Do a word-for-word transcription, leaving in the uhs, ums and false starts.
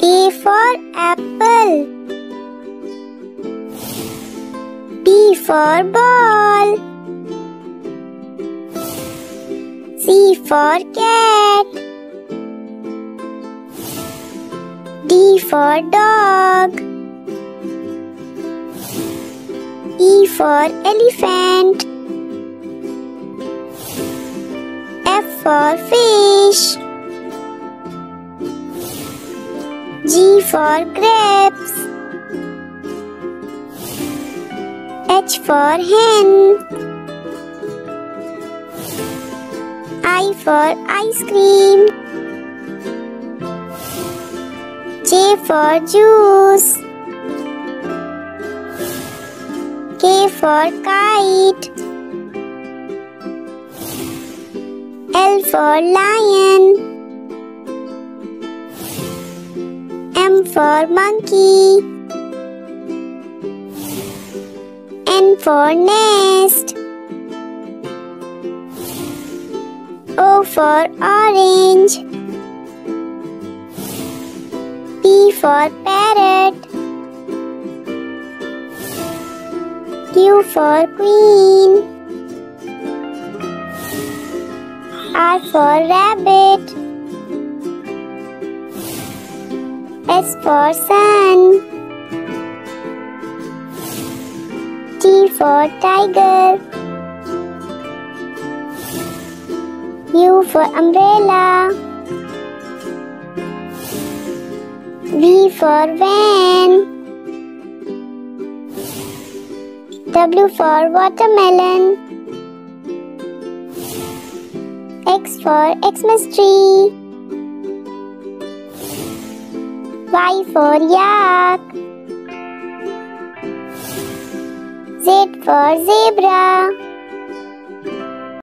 A for apple. B for ball. C for cat. D for dog. E for elephant. F for fish. G for grapes. H for hen. I for ice cream. J for juice. K for kite. L for lion. M for monkey. N for nest. O for orange. P for parrot. Q for queen. R for rabbit. S for sun. T for tiger. U for umbrella. V for van. W for watermelon. X for Xmas tree. Y for yak. Z for zebra.